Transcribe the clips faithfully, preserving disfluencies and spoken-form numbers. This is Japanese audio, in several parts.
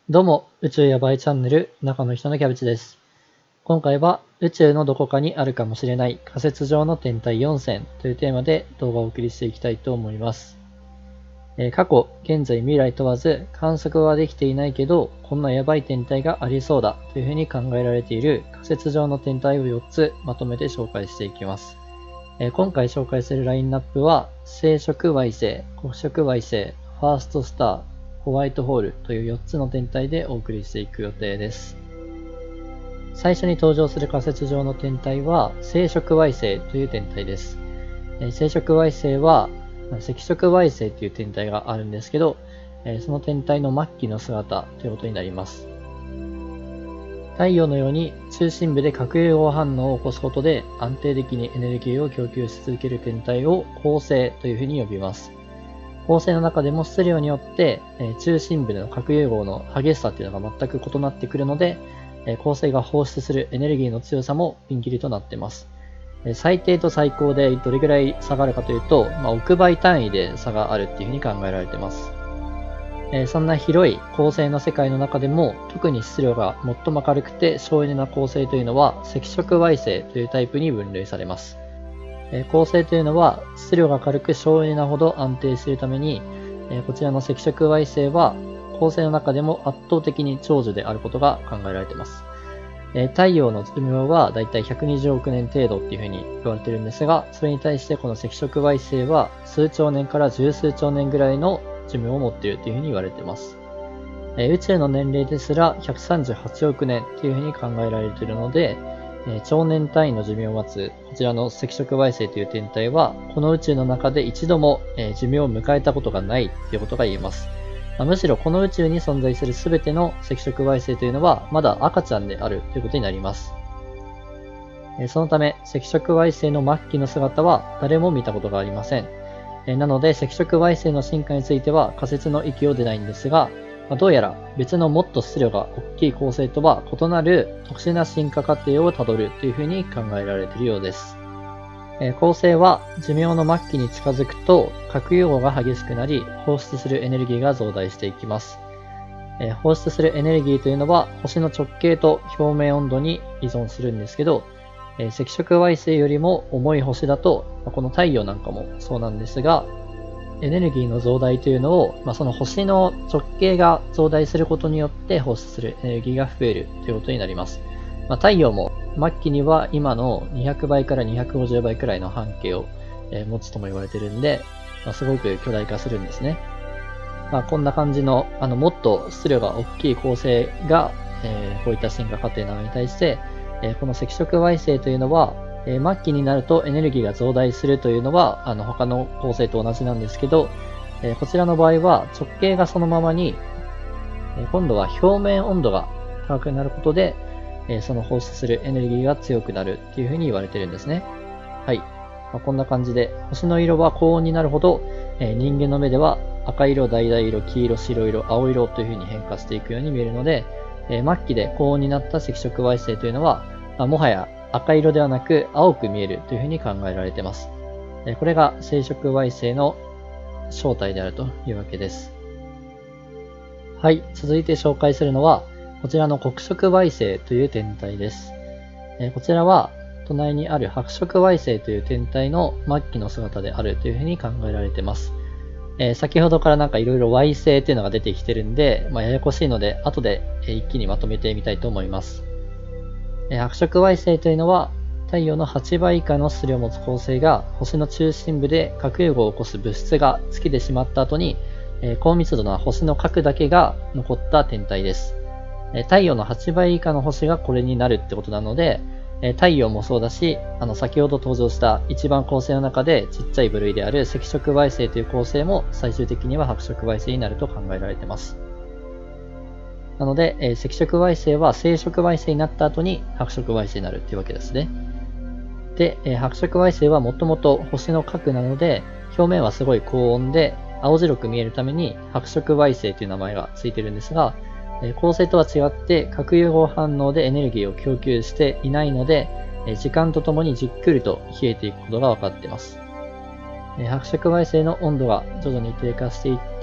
どうも、宇宙やばいチャンネル、中の人のキャベツです。今回は、宇宙のどこかにあるかもしれない仮説上の天体よんせんというテーマで動画をお送りしていきたいと思います。えー、過去、現在、未来問わず観測はできていないけど、こんなやばい天体がありそうだというふうに考えられている仮説上の天体をよっつまとめて紹介していきます。えー、今回紹介するラインナップは、青色矮星、黒色矮星、ファーストスター、ホワイトホールというよっつの天体でお送りしていく予定です。最初に登場する仮説上の天体は青色矮星という天体です。えー、青色矮星は赤色矮星という天体があるんですけど、えー、その天体の末期の姿ということになります。太陽のように中心部で核融合反応を起こすことで安定的にエネルギーを供給し続ける天体を恒星というふうに呼びます。恒星の中でも質量によって、えー、中心部での核融合の激しさというのが全く異なってくるので、えー、恒星が放出するエネルギーの強さもピンキリとなっています。えー、最低と最高でどれぐらい差があるかというと、まあ、億倍単位で差があるっていうふうに考えられています。えー、そんな広い恒星の世界の中でも特に質量が最も軽くて省エネな恒星というのは赤色矮星というタイプに分類されます。恒星というのは質量が軽く省エネなほど安定しているために、こちらの赤色矮星は恒星の中でも圧倒的に長寿であることが考えられています。太陽の寿命はだいたいひゃくにじゅうおくねん程度っていうふうに言われているんですが、それに対してこの赤色矮星は数兆年から十数兆年ぐらいの寿命を持っているというふうに言われています。宇宙の年齢ですらひゃくさんじゅうはちおくねんというふうに考えられているので、超年単位の寿命を待つこちらの赤色矮星という天体はこの宇宙の中で一度も寿命を迎えたことがないということが言えます。むしろこの宇宙に存在する全ての赤色矮星というのはまだ赤ちゃんであるということになります。そのため赤色矮星の末期の姿は誰も見たことがありません。なので赤色矮星の進化については仮説の域を出ないんですが、どうやら別のもっと質量が大きい恒星とは異なる特殊な進化過程をたどるというふうに考えられているようです。恒星は寿命の末期に近づくと核融合が激しくなり放出するエネルギーが増大していきます。放出するエネルギーというのは星の直径と表面温度に依存するんですけど、赤色矮星よりも重い星だとこの太陽なんかもそうなんですが、エネルギーの増大というのを、まあ、その星の直径が増大することによって放出するエネルギーが増えるということになります。まあ、太陽も末期には今のにひゃくばいからにひゃくごじゅうばいくらいの半径を、えー、持つとも言われているんで、まあ、すごく巨大化するんですね。まあ、こんな感じの、あの、もっと質量が大きい恒星が、えー、こういった進化過程なのに対して、えー、この赤色矮星というのは、えー、末期になるとエネルギーが増大するというのは、あの、他の恒星と同じなんですけど、えー、こちらの場合は直径がそのままに、えー、今度は表面温度が高くなることで、えー、その放出するエネルギーが強くなるっていうふうに言われてるんですね。はい。まあ、こんな感じで、星の色は高温になるほど、えー、人間の目では赤色、橙色、黄色、白色、青色というふうに変化していくように見えるので、えー、末期で高温になった赤色矮星というのは、まあ、もはや赤色ではなく青く見えるというふうに考えられています。これが青色矮星の正体であるというわけです。はい、続いて紹介するのはこちらの黒色矮星という天体です。こちらは隣にある白色矮星という天体の末期の姿であるというふうに考えられています。先ほどからなんかいろいろ矮星というのが出てきてるんで、まあ、ややこしいので後で一気にまとめてみたいと思います。白色矮星というのは太陽のはちばい以下の質量を持つ恒星が星の中心部で核融合を起こす物質が尽きてしまった後に高密度な星の核だけが残った天体です。太陽のはちばい以下の星がこれになるってことなので、太陽もそうだし、あの先ほど登場した一番恒星の中でちっちゃい部類である赤色矮星という恒星も最終的には白色矮星になると考えられています。なので、えー、赤色矮星は青色矮星になった後に白色矮星になるっていうわけですね。で、えー、白色矮星はもともと星の核なので、表面はすごい高温で青白く見えるために白色矮星という名前がついてるんですが、えー、恒星とは違って核融合反応でエネルギーを供給していないので、えー、時間とともにじっくりと冷えていくことが分かっています。えー、白色矮星の温度が徐々に低下していって、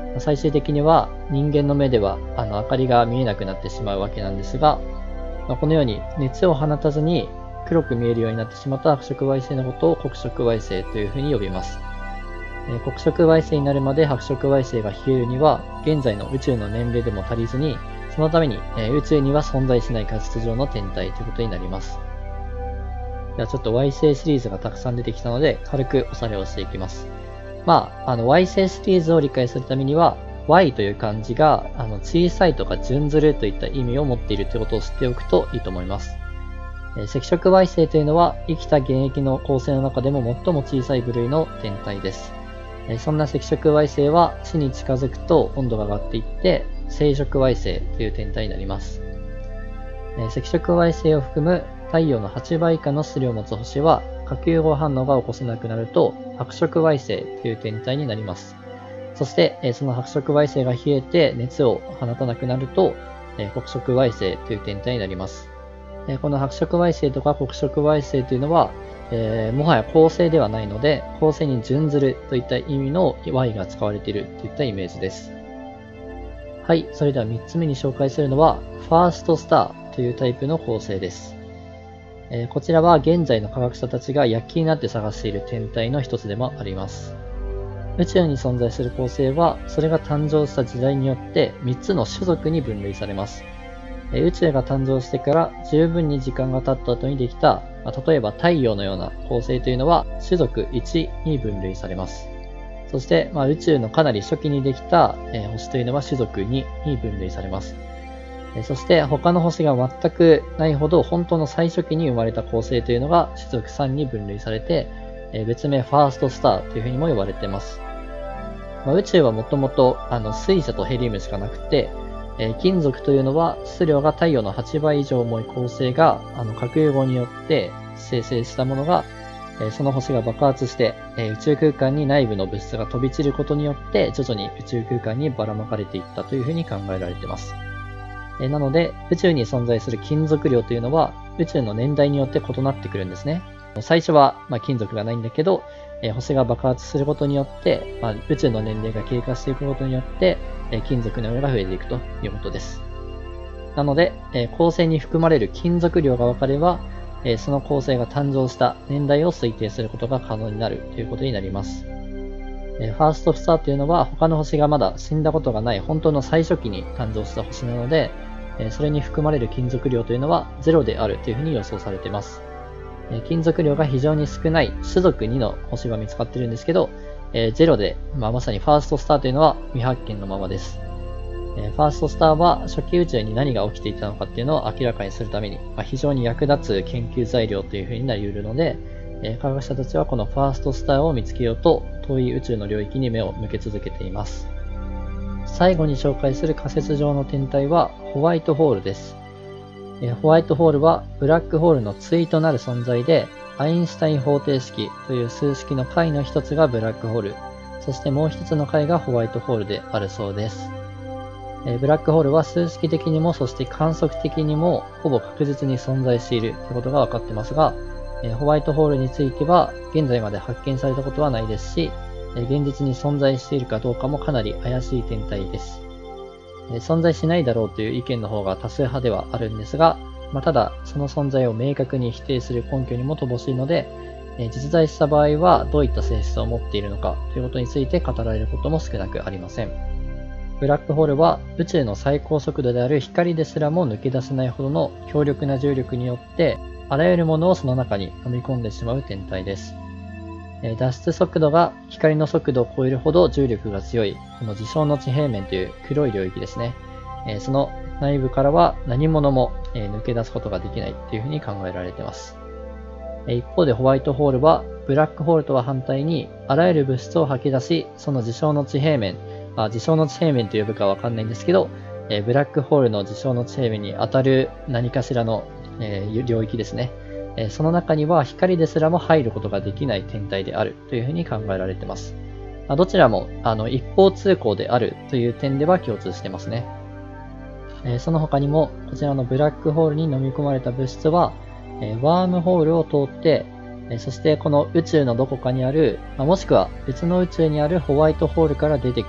最終的には人間の目ではあの明かりが見えなくなってしまうわけなんですが、まあ、このように熱を放たずに黒く見えるようになってしまった白色矮星のことを黒色矮星というふうに呼びます。えー、黒色矮星になるまで白色矮星が冷えるには、現在の宇宙の年齢でも足りずに、そのために、えー、宇宙には存在しない仮説上の天体ということになります。ではちょっと矮星シリーズがたくさん出てきたので、軽くおさらいをしていきます。まあ、あの、矮星シリーズを理解するためには、Y という漢字が、あの、小さいとか準ずるといった意味を持っているということを知っておくといいと思います。えー、赤色矮星というのは、生きた現役の恒星の中でも最も小さい部類の天体です。えー、そんな赤色矮星は、死に近づくと温度が上がっていって、青色矮星という天体になります。えー、赤色矮星を含む太陽のはちばい以下の質量を持つ星は、核融合反応が起こせなくなると、白色矮星という天体になります。そして、その白色矮星が冷えて熱を放たなくなると、黒色矮星という天体になります。この白色矮星とか黒色矮星というのは、えー、もはや恒星ではないので、恒星に準ずるといった意味の Y が使われているといったイメージです。はい、それではみっつめに紹介するのは、ファーストスターというタイプの恒星です。えー、こちらは現在の科学者たちが躍起になって探している天体の一つでもあります。宇宙に存在する恒星は、それが誕生した時代によってみっつの種族に分類されます。えー、宇宙が誕生してから十分に時間が経った後にできた、まあ、例えば太陽のような恒星というのは種族いちに分類されます。そして、まあ、宇宙のかなり初期にできた、えー、星というのは種族にに分類されます。そして他の星が全くないほど本当の最初期に生まれた恒星というのが種族さんに分類されて、別名ファーストスターというふうにも呼ばれています。まあ、宇宙はもともと水素とヘリウムしかなくて、金属というのは質量が太陽のはちばい以上重い恒星があの核融合によって生成したものが、その星が爆発して宇宙空間に内部の物質が飛び散ることによって徐々に宇宙空間にばらまかれていったというふうに考えられています。なので、宇宙に存在する金属量というのは、宇宙の年代によって異なってくるんですね。最初は、まあ、金属がないんだけど、えー、星が爆発することによって、まあ、宇宙の年齢が経過していくことによって、えー、金属の量が増えていくということです。なので、えー、恒星に含まれる金属量が分かれば、えー、その恒星が誕生した年代を推定することが可能になるということになります。ファーストスターというのは他の星がまだ死んだことがない本当の最初期に誕生した星なので、それに含まれる金属量というのはゼロであるというふうに予想されています。金属量が非常に少ない種族にの星は見つかっているんですけど、ゼロで、まあ、まさにファーストスターというのは未発見のままです。ファーストスターは初期宇宙に何が起きていたのかっていうのを明らかにするために、まあ、非常に役立つ研究材料というふうになり得るので、科学者たちはこのファーストスターを見つけようと遠い宇宙の領域に目を向け続けています。最後に紹介する仮説上の天体はホワイトホールです。ホワイトホールはブラックホールの対となる存在で、アインシュタイン方程式という数式の解の一つがブラックホール、そしてもう一つの解がホワイトホールであるそうです。ブラックホールは数式的にもそして観測的にもほぼ確実に存在しているということが分かっていますが、ホワイトホールについては現在まで発見されたことはないですし、現実に存在しているかどうかもかなり怪しい天体です。存在しないだろうという意見の方が多数派ではあるんですが、まあ、ただその存在を明確に否定する根拠にも乏しいので、実在した場合はどういった性質を持っているのかということについて語られることも少なくありません。ブラックホールは宇宙の最高速度である光ですらも抜け出せないほどの強力な重力によってあらゆるものをその中に飲み込んでしまう天体です。脱出速度が光の速度を超えるほど重力が強い、この事象の地平面という黒い領域ですね。その内部からは何者も抜け出すことができないというふうに考えられています。一方でホワイトホールはブラックホールとは反対にあらゆる物質を吐き出し、その事象の地平面、あ事象の地平面と呼ぶかわかんないんですけど、ブラックホールの事象の地平面に当たる何かしらの領域ですね。その中には光ですらも入ることができない天体であるというふうに考えられています。どちらもあの一方通行であるという点では共通していますね。その他にもこちらのブラックホールに飲み込まれた物質はワームホールを通って、そしてこの宇宙のどこかにある、もしくは別の宇宙にあるホワイトホールから出てくる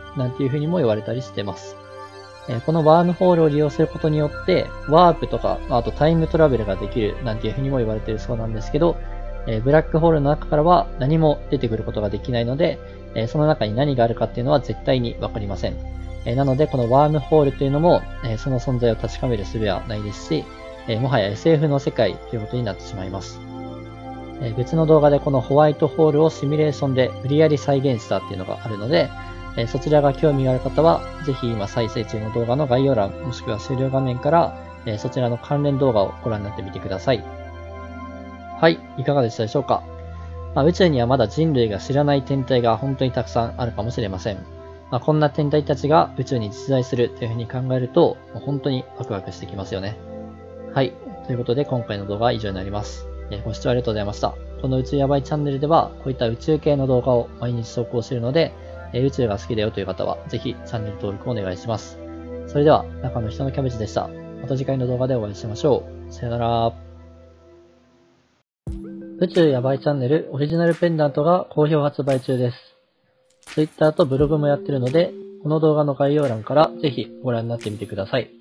なんていう風にも言われたりしてます。えこのワームホールを利用することによって、ワープとか、あとタイムトラベルができるなんていう風にも言われているそうなんですけど、えブラックホールの中からは何も出てくることができないので、えその中に何があるかっていうのは絶対にわかりません。えなので、このワームホールというのも、えその存在を確かめる術はないですし、えもはや エスエフ の世界ということになってしまいます。え別の動画でこのホワイトホールをシミュレーションで無理やり再現したっていうのがあるので、えそちらが興味がある方は、ぜひ今再生中の動画の概要欄、もしくは終了画面から、えそちらの関連動画をご覧になってみてください。はい、いかがでしたでしょうか。まあ、宇宙にはまだ人類が知らない天体が本当にたくさんあるかもしれません。まあ、こんな天体たちが宇宙に実在するというふうに考えると、もう本当にワクワクしてきますよね。はい。ということで今回の動画は以上になります。ご視聴ありがとうございました。この宇宙やばいチャンネルでは、こういった宇宙系の動画を毎日投稿しているので、宇宙が好きだよという方は、ぜひチャンネル登録をお願いします。それでは、中の人のキャベツでした。また次回の動画でお会いしましょう。さよなら。宇宙やばいチャンネルオリジナルペンダントが好評発売中です。Twitter とブログもやってるので、この動画の概要欄からぜひご覧になってみてください。